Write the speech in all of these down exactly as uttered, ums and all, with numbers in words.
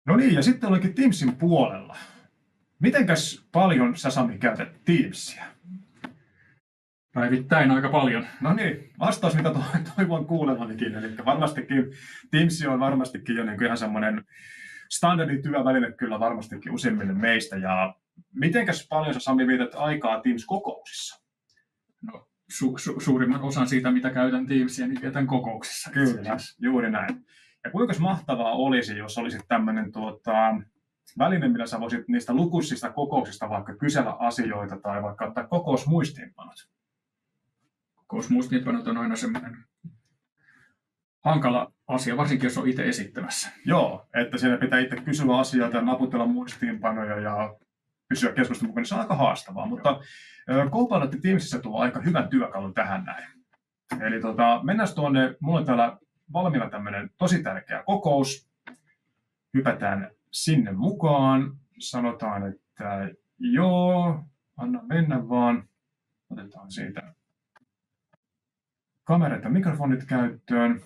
No niin, ja sitten olenkin Teamsin puolella. Mitenkäs paljon sä, Sami, käytät Teamsia? Päivittäin aika paljon. No niin, vastaus mitä to- toivon kuulevanikin. Eli varmastikin Teams on varmastikin jo niin kuin ihan semmoinen standardi työväline kyllä varmastikin useimmille meistä. Ja mitenkäs paljon sä, Sami, vietät aikaa Teams-kokouksissa? No, su- su- suurimman osan siitä, mitä käytän Teamsia, niin vietän kokouksissa. Kyllä, juuri näin. Ja kuinka mahtavaa olisi, jos olisit tämmöinen tuota, väline, millä sä voisit niistä lukuisista kokouksista vaikka kysellä asioita tai vaikka ottaa kokousmuistiinpanot? Kokousmuistiinpanot on aina semmoinen hankala asia, varsinkin jos on itse esittämässä. Joo, että siellä pitää itse kysyä asioita ja naputella muistiinpanoja ja pysyä keskustelun mukana. Se on aika haastavaa, mutta Copilot Teamsissa tuo aika hyvän työkalun tähän näin. Eli tota, mennään tuonne, mulla on täällä valmiina tämmöinen tosi tärkeä kokous. Hypätään sinne mukaan. Sanotaan, että joo, anna mennä vaan. Otetaan siitä kamerat ja mikrofonit käyttöön.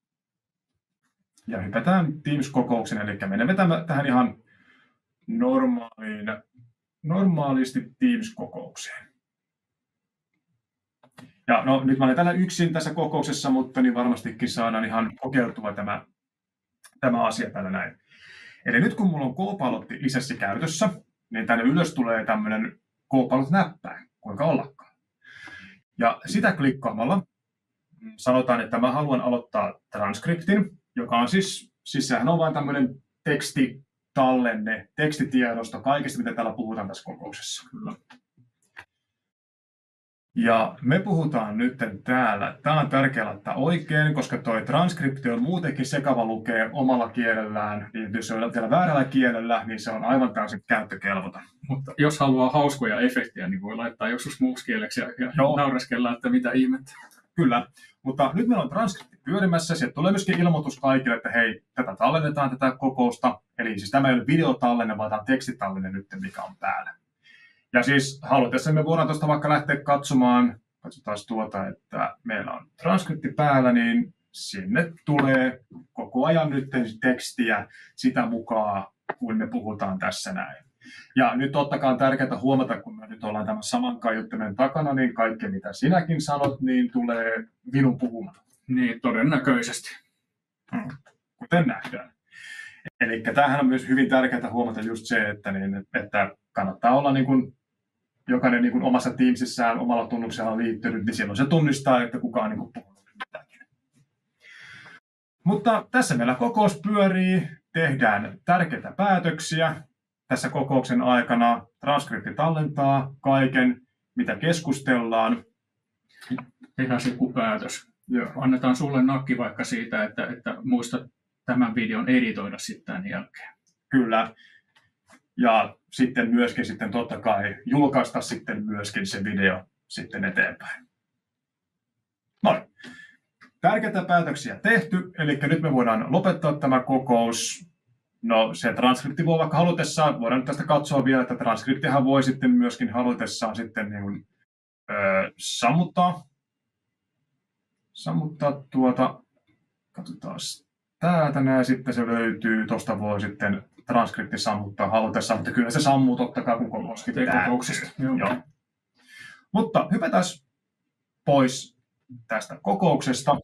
Ja hypätään Teams-kokouksen, eli menemme tähän ihan normaaliin, normaalisti Teams-kokoukseen. Ja no, nyt mä olen täällä yksin tässä kokouksessa, mutta niin varmastikin saadaan ihan kokeiltua tämä, tämä asia täällä näin. Eli nyt kun mulla on Copilot-lisenssi käytössä, niin tänne ylös tulee tämmöinen Copilot-näppäin, kuinka ollakaan. Ja sitä klikkaamalla sanotaan, että mä haluan aloittaa transkriptin, joka on siis, siis sehän on vain tämmöinen tekstitallenne, tekstitiedosto kaikesta, mitä täällä puhutaan tässä kokouksessa. Kyllä. Ja me puhutaan nyt täällä, tämä on tärkeää laittaa oikein, koska tuo transkripti on muutenkin sekava lukea omalla kielellään, niin jos se on vielä väärällä kielellä, niin se on aivan täysin käyttökelvoton. Mutta jos haluaa hauskoja efektejä, niin voi laittaa joskus muuksi kieleksi ja, ja naureskella, että mitä ihmettä. Kyllä, mutta nyt meillä on transkripti pyörimässä, sieltä tulee myöskin ilmoitus kaikille, että hei, tätä tallennetaan tätä kokousta, eli siis tämä ei ole videotallenne, vaan tämä on tekstitallenne nyt, mikä on päällä. Ja siis halutessa me voidaan tuosta vaikka lähteä katsomaan, katsotaan tuota, että meillä on transkripti päällä, niin sinne tulee koko ajan nyt tekstiä sitä mukaan, kun me puhutaan tässä näin. Ja nyt tottakaa on tärkeää huomata, kun me nyt ollaan tämän saman kaiuttimen takana, niin kaikki mitä sinäkin sanot, niin tulee minun puhumana. Niin, todennäköisesti. Hmm. Kuten nähdään. Eli tämähän on myös hyvin tärkeää huomata just se, että, niin, että kannattaa olla niin kuin jokainen niin kuin omassa Teamsissään omalla tunnuksella liittynyt, niin silloin se tunnistaa, että kukaan niin kuin puhunut mitäkin. Mutta tässä meillä kokous pyörii, tehdään tärkeitä päätöksiä. Tässä kokouksen aikana transkripti tallentaa kaiken, mitä keskustellaan. Tehdään se joku päätös. Joo. Annetaan sulle nakki vaikka siitä, että, että muista tämän videon editoida sitten tämän jälkeen. Kyllä. Ja sitten myöskin sitten totta kai julkaista sitten myöskin se video sitten eteenpäin. Noin. Tärkeitä päätöksiä tehty, eli nyt me voidaan lopettaa tämä kokous. No se transkripti voi vaikka halutessaan, voidaan nyt tästä katsoa vielä, että transkriptihan voi sitten myöskin halutessaan sitten niin kuin, öö, sammuttaa. Sammuttaa tuota, katsotaan täältä näin, sitten se löytyy, tuosta voi sitten transkripti sammuttaa halutessaan, mutta kyllä se sammuu totta kai kun kokouskin kokouksesta. Joo. Joo. Mutta hypätään pois tästä kokouksesta.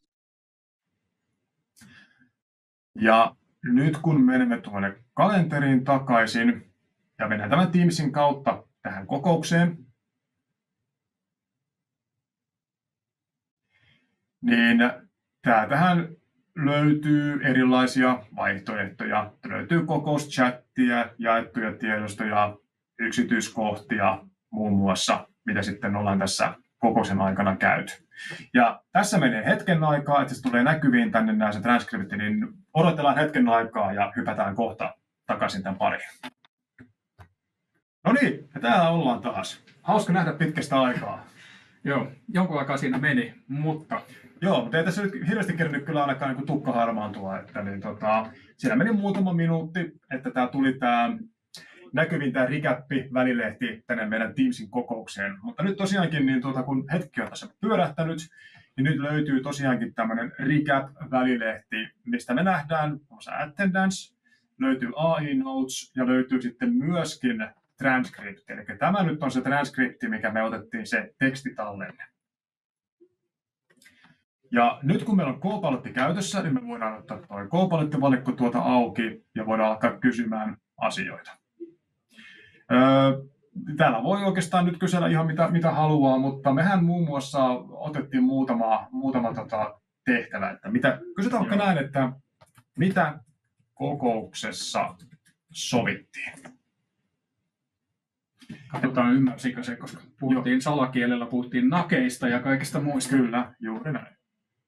Ja nyt kun menemme tuonne kalenteriin takaisin ja mennään tämän Teamsin kautta tähän kokoukseen, niin täältähän löytyy erilaisia vaihtoehtoja. Löytyy kokouschattia, jaettuja tiedostoja, yksityiskohtia muun muassa, mitä sitten ollaan tässä kokouksen aikana käyty. Ja tässä menee hetken aikaa, että se tulee näkyviin tänne nämä se transkripti, niin odotellaan hetken aikaa ja hypätään kohta takaisin tämän pariin. No niin, ja täällä ollaan taas. Hauska nähdä pitkästä aikaa. Joo, jonkun aikaa siinä meni, mutta... Joo, mutta ei tässä nyt hirveästi kerännyt kyllä ainakaan niin tukka harmaantua, että niin, tota, siellä meni muutama minuutti, että tämä tuli tämä näkyvin tämä recappi välilehti tänne meidän Teamsin kokoukseen. Mutta nyt tosiaankin, niin tuota, kun hetki on tässä pyörähtänyt, niin nyt löytyy tosiaankin tämmöinen recap-välilehti, mistä me nähdään attendance, löytyy A I Notes ja löytyy sitten myöskin transcript. Eli tämä nyt on se transkripti, mikä me otettiin se tekstitallenne. Ja nyt kun meillä on Copilot käytössä, niin me voidaan ottaa tuo Copilot-valikko tuota auki ja voidaan alkaa kysymään asioita. Öö, täällä voi oikeastaan nyt kysellä ihan mitä, mitä haluaa, mutta mehän muun muassa otettiin muutama, muutama tota tehtävä. Että mitä, kysytään vaikka näin, että mitä kokouksessa sovittiin? Katsotaan ymmärsikö se, koska puhuttiin Joo. salakielellä, puhuttiin nakeista ja kaikista muista. Kyllä, juuri näin.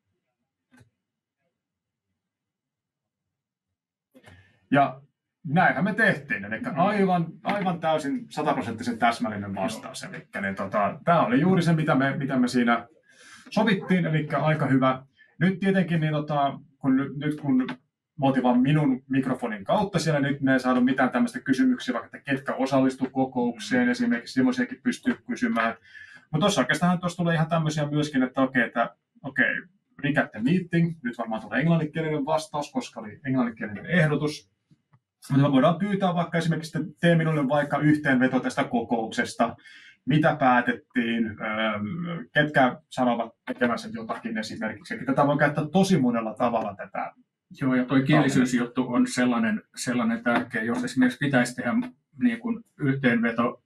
Ja näinhän me tehtiin, eli aivan, aivan täysin sataprosenttisen täsmällinen vastaus. Eli niin, tota, tämä oli juuri se, mitä me, mitä me siinä sovittiin, eli aika hyvä. Nyt tietenkin, niin, tota, kun, nyt kun me oltiin vaan minun mikrofonin kautta siellä, nyt me ei saanut mitään tämmöistä kysymyksiä, vaikka että ketkä osallistuivat kokoukseen, esimerkiksi semmoisiakin pystyy kysymään. Mutta tuossa oikeastaan tuossa tulee ihan tämmöisiä myöskin, että okei, että okei, recap the meeting, nyt varmaan tulee englanninkielinen vastaus, koska oli englanninkielinen ehdotus. Mutta me voidaan pyytää vaikka esimerkiksi, että tee minulle vaikka yhteenveto tästä kokouksesta, mitä päätettiin, ketkä sanovat tekemänsä jotakin esimerkiksi. Eli tätä voi käyttää tosi monella tavalla tätä. Joo, ja tuo kielisyysjuttu on sellainen, sellainen tärkeä, jos esimerkiksi pitäisi tehdä niin kuin yhteenveto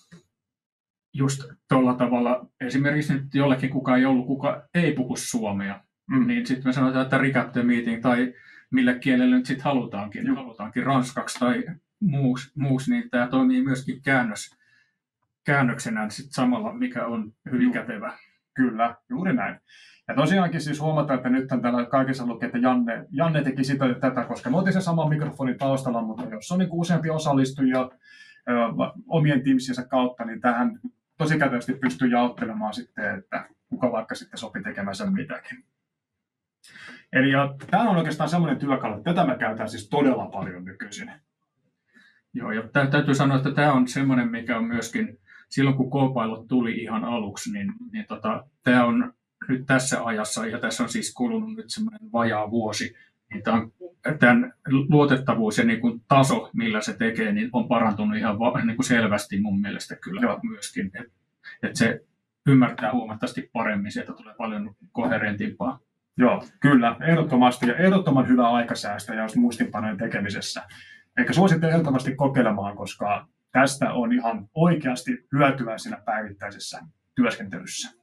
just tuolla tavalla, esimerkiksi nyt jollekin kukaan ei ollut, kuka ei puhu suomea, mm. niin sitten me sanotaan, että recap the meeting, tai millä kielellä nyt sitten halutaankin, mm. halutaankin ranskaksi tai muuksi, muus, niin tämä toimii myöskin käännös, käännöksenä sit samalla, mikä on hyvin kätevä. Kyllä, juuri näin. Ja tosiaankin siis huomataan, että nyt on täällä kaikissa lukee, että Janne, Janne teki sitä ja tätä, koska me otin sen saman mikrofonin taustalla, mutta jos on niin kuin useampi osallistuja ö, omien Teamsiensa kautta, niin tähän tosi kätevästi pystyy jaottelemaan sitten, että kuka vaikka sitten sopi tekemänsä mitäkin. Eli ja, tämä on oikeastaan semmoinen työkalu, että tätä me käytetään siis todella paljon nykyisin. Joo, ja täytyy sanoa, että tämä on semmoinen, mikä on myöskin, silloin kun Copilot tuli ihan aluksi, niin, niin tota, tämä on nyt tässä ajassa, ja tässä on siis kulunut nyt semmoinen vajaa vuosi, niin tämän, tämän luotettavuus ja niin kuin taso, millä se tekee, niin on parantunut ihan va, niin kuin selvästi mun mielestä kyllä Joo. myöskin. Että et se ymmärtää huomattavasti paremmin, sieltä tulee paljon koherentimpaa. Joo, kyllä, ehdottomasti ja ehdottoman hyvä aikasäästö ja muistinpanojen tekemisessä. Eikä suosittelen ehdottomasti kokeilemaan, koska tästä on ihan oikeasti hyötyä siinä päivittäisessä työskentelyssä.